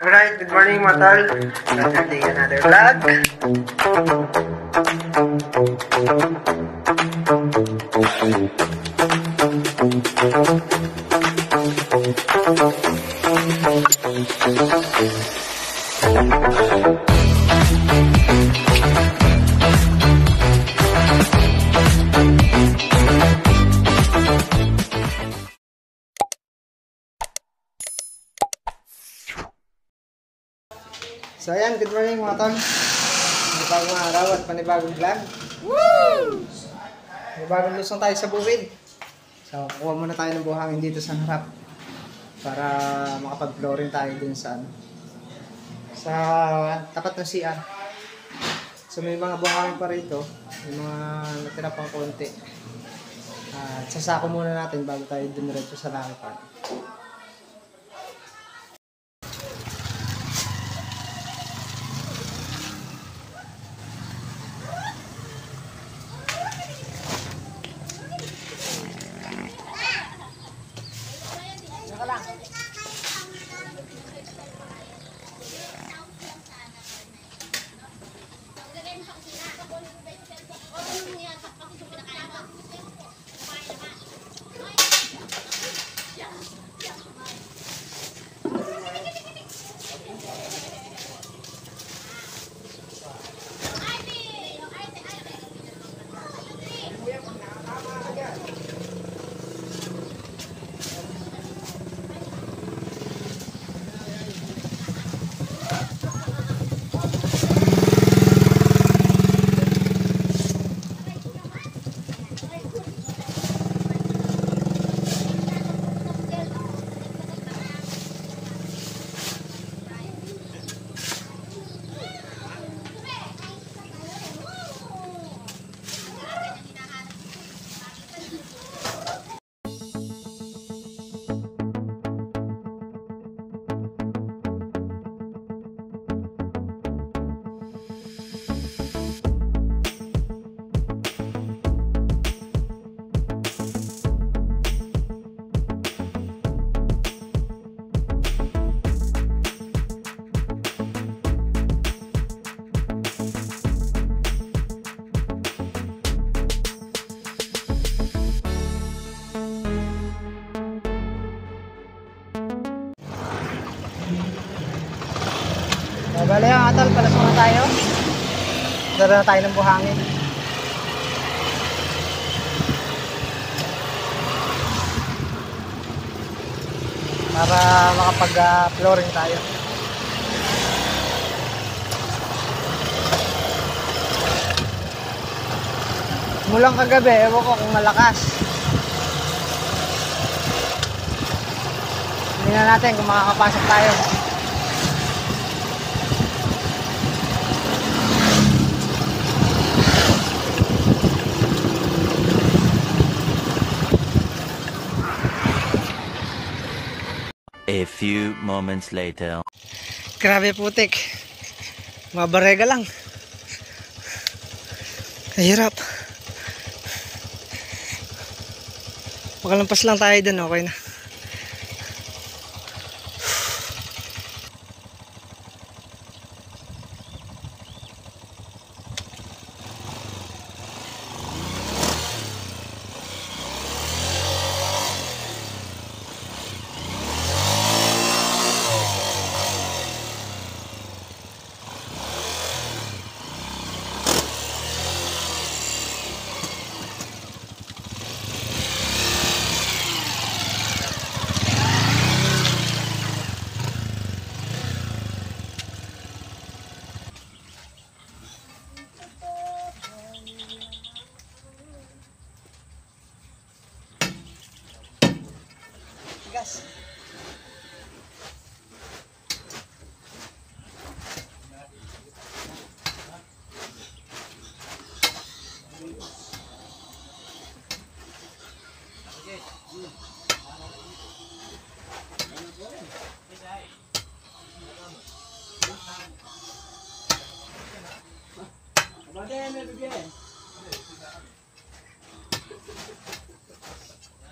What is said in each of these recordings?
Alright, good morning mga tol. Starting another vlog. So ayan, good morning mga tol. Panibagong araw at panibagong vlog. Woo! Panibagong lusong tayo sa bukid. So kuha muna tayo ng buhangin dito sa harap para makapag-flooring tayo dun sa tapat ng CR. So may mga buhangin pa rito, may mga natira pang konti. At sasako muna natin bago tayo dumiretso sa lakipan. Bale mga tol, palas muna tayo. Dala na tayo ng buhangin. Para makapag-flooring tayo. Mulang kagabi, ewan ko kung malakas. Tingnan natin kung makakapasok tayo. A few moments later. Grabe putik. Mabarega lang. Kahirap. Makalampas lang tayo dun, okay na. Gas.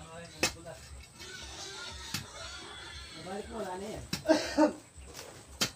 Balik mo, wala na yan.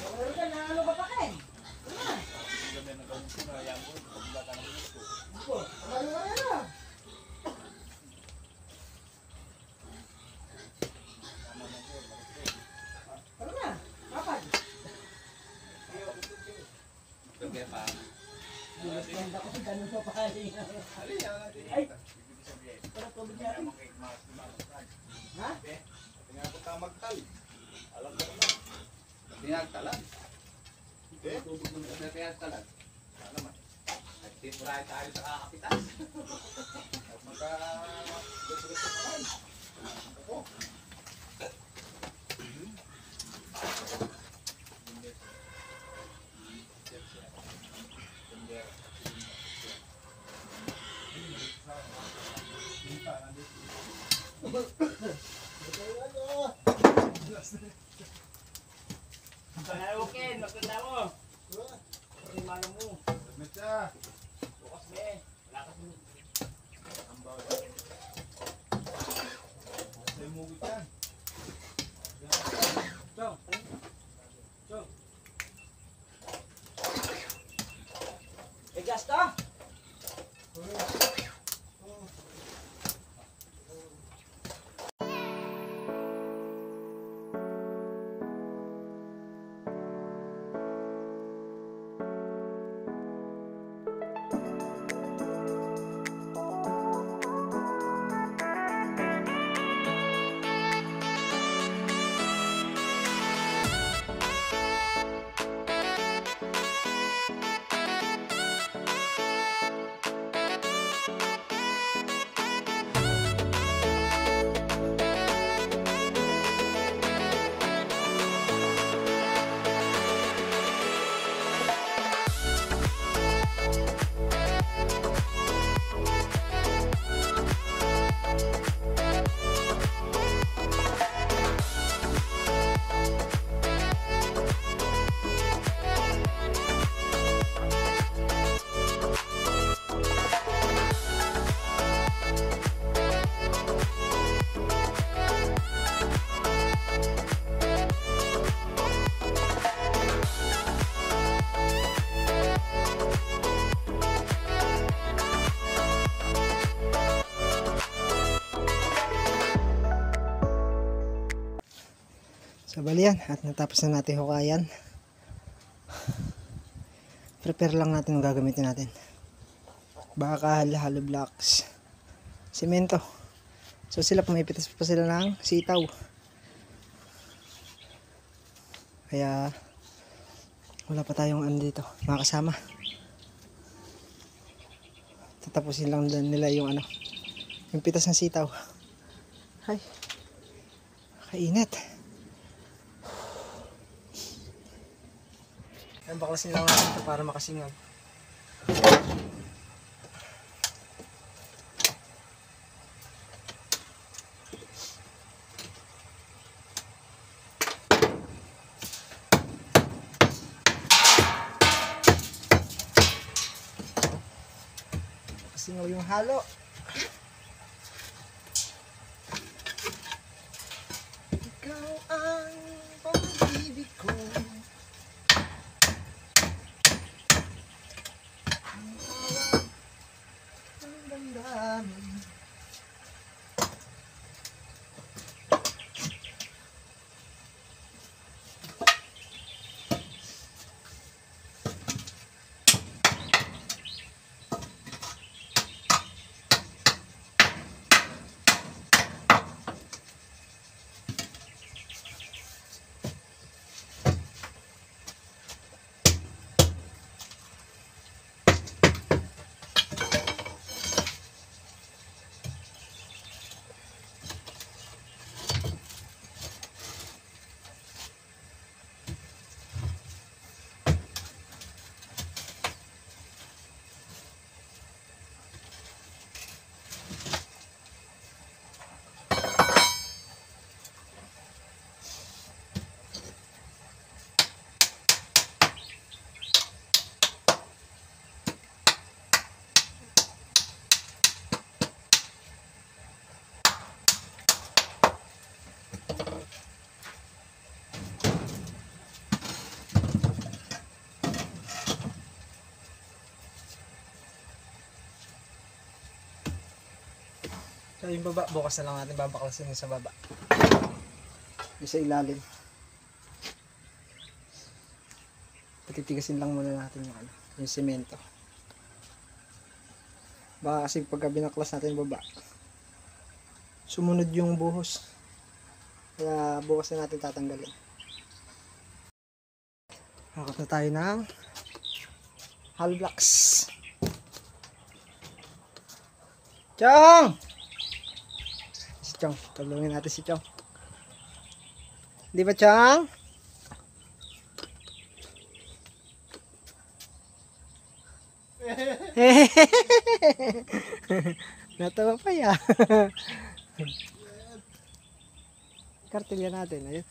So bali yan, at natapos na natin hukayan. Prepare lang natin yung gagamitin natin. Bakal, hollow blocks, semento. So sila pumipitas pa sila ng sitaw. Kaya wala pa tayong ano dito, mga kasama. Tatapusin lang nila yung ano, yung pitas ng sitaw. Ay, kainit. Ayan, baklasin lang natin ito para makasingag. Singaw yung halo. Ikaw ang pag-ibig ko. Ang damdamin. So yung baba, bukas na lang natin babaklasin yung sa baba. Yung sa ilalim. Patitigasin lang muna natin yung ano, yung semento. Baka kasi pagka binaklas natin yung baba, sumunod yung buhos. Kaya bukas na natin tatanggalin. Hakot na tayo ng hollow blocks. Chong! Si Chong, tulungin natin si Chong. Di ba, Chong? Natawa pa ya. Kartilya natin, ayun.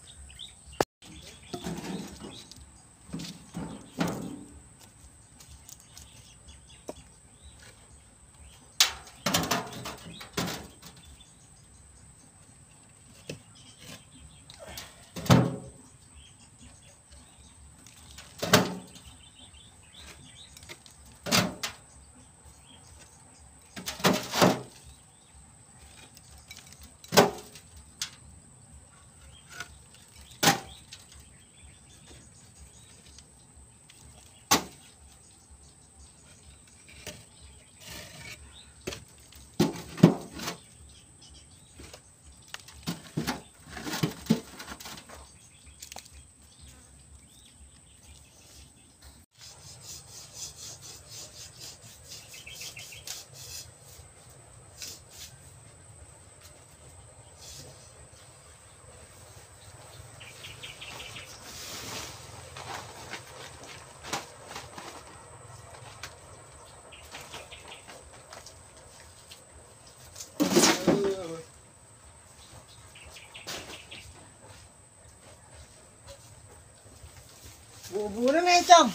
Buo na nga yung Chong.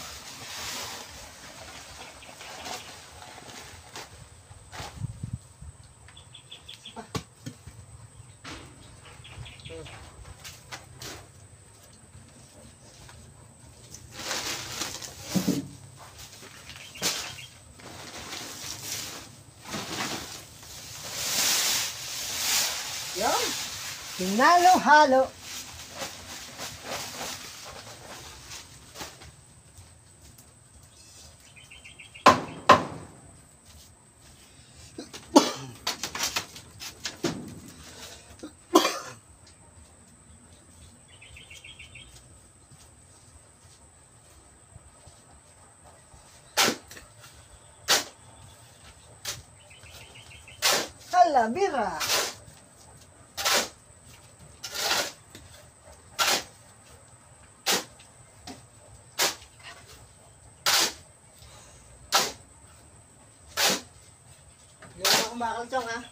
Yan. Hinalo-halo. Hala, bira. Hindi mo akong bakal, Chong, ha?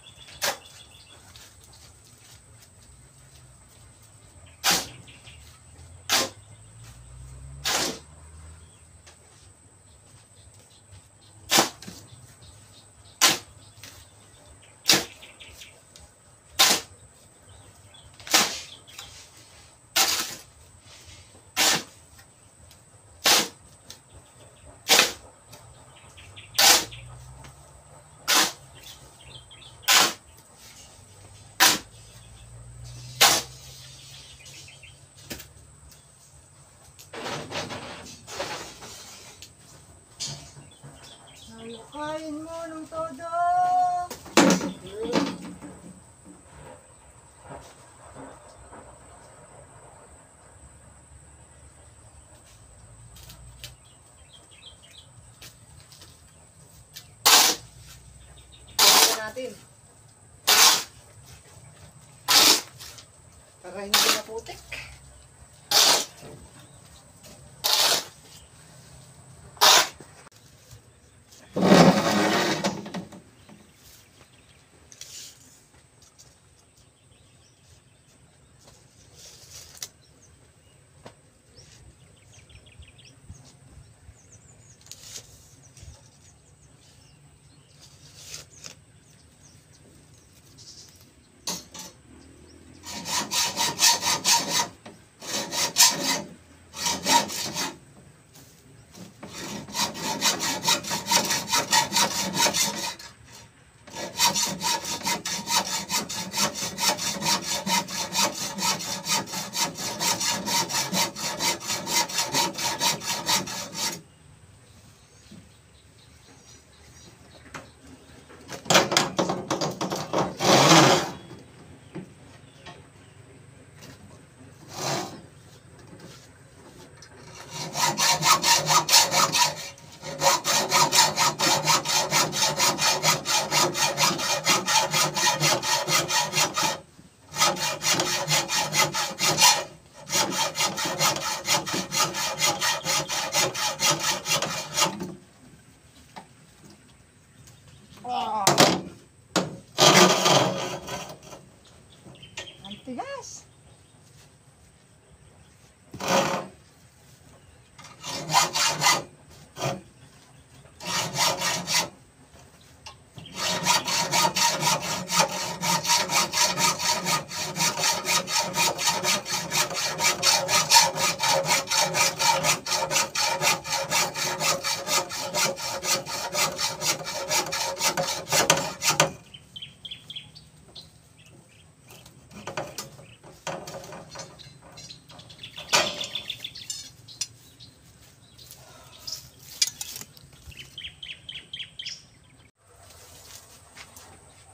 Kain mo ng todo. Natin. Para hindi maputik.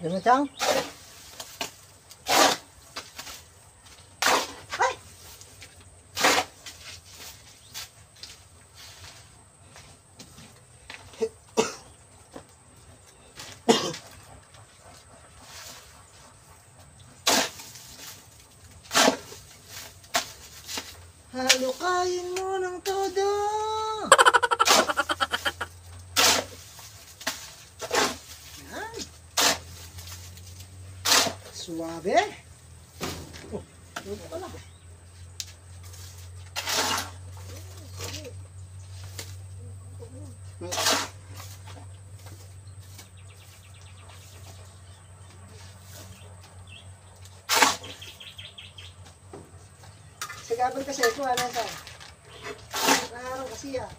Yan mo, Chang? Ay! Halukayin mo ng todo! Yan. Suwabe. Oh, luto ka lang. Sagabal kasi ito, ano sa? Araw kasi ah.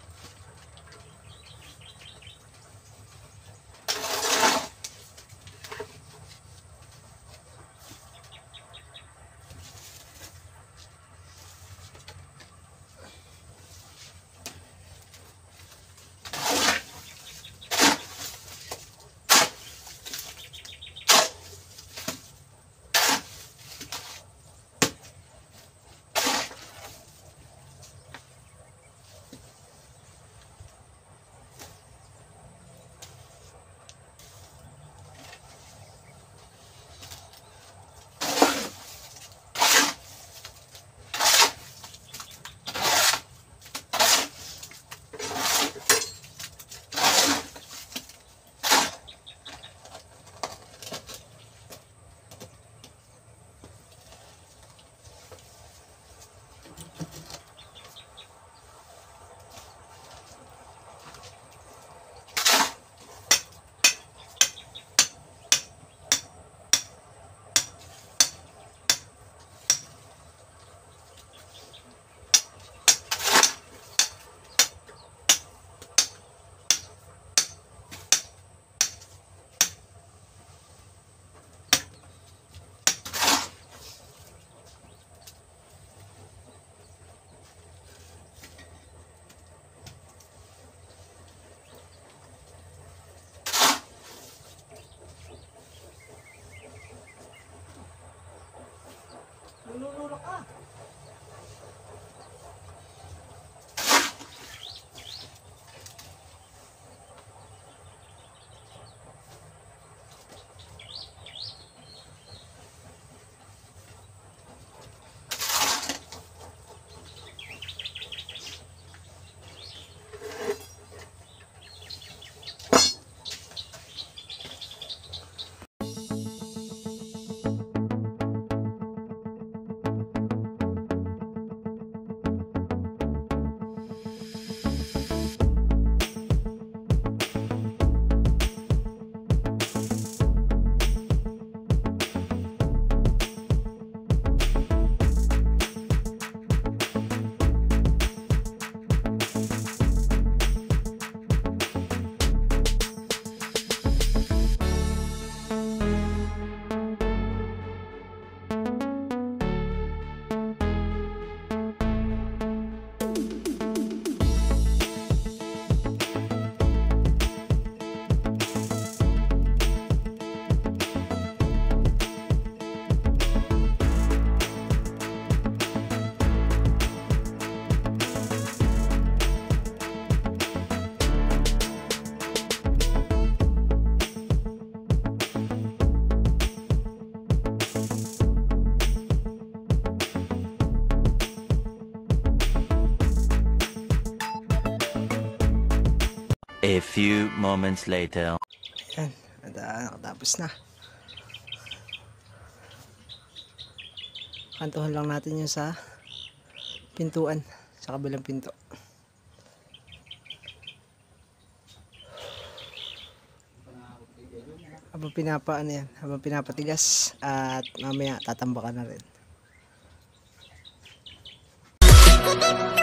Nululok ka. A few moments later. Yan, nakatapos na. Kantuhan lang natin yung sa pintuan, sa kabilang pinto. Habang habang pinapatigas at mamaya tatambakan na rin.